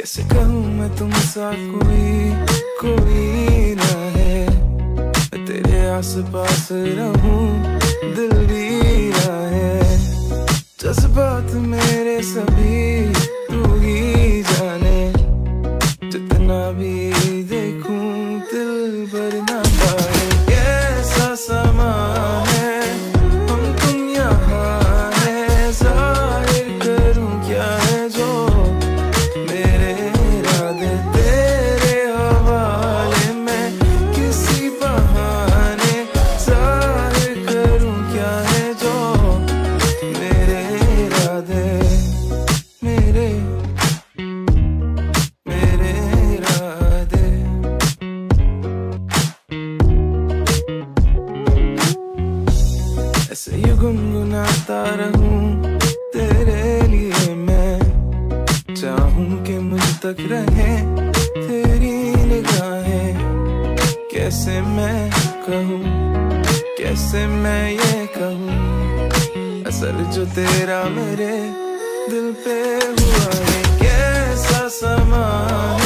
कैसे कहूँ मैं तुमसा कोई ना है। मैं तेरे आस पास रहूं दिल भी ना है। जज्बात मेरे सभी तू ही जाने। जितना भी देखूं दिल भर ना पाए। कैसा समा है हम तुम यहाँ है। जाहिर करूं क्या है जो मेरे इरादे तेरे हवाले में किसी बहाने। जाहिर करूं क्या है जो मेरे इरादे मेरे इरादे। ऐसे ही गुनगुनाता रहूं तेरे लिए मैं। चाहूं कि मुझ तक रहे तेरी निगाहें। कैसे मैं कहूँ कैसे मैं ये कहूँ असर जो तेरा मेरे दिल पे हुआ है। कैसा समा